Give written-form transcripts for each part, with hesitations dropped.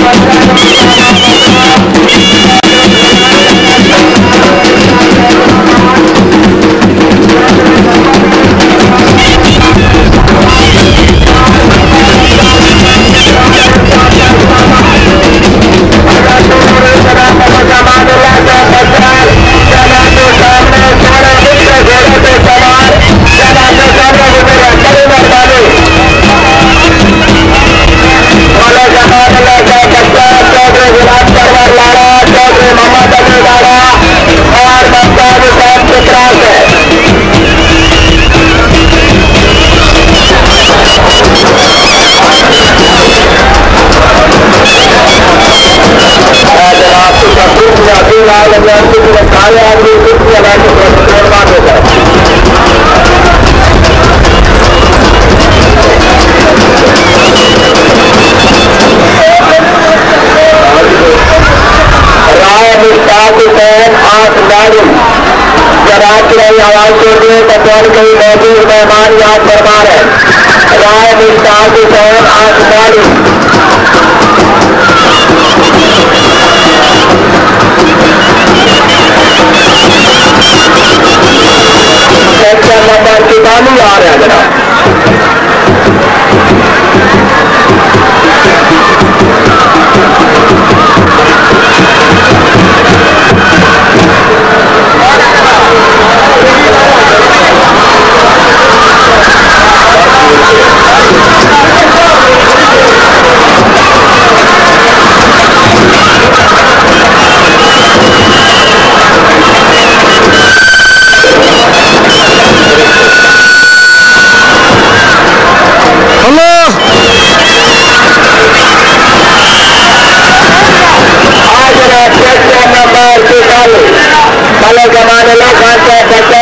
आवाज छोड़िए कौन कहीं मौजूद मेहमान यहाँ फरमान है राय विस्तार के तहत आसमानी सेक्शन नंबर 44 आ रहा है जनाब।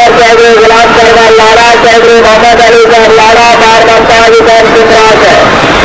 गुलाम सरवर लाड़ा चौधरी मोहम्मद अली साहब लाड़ा बार ममता अली साहब के त्रास है।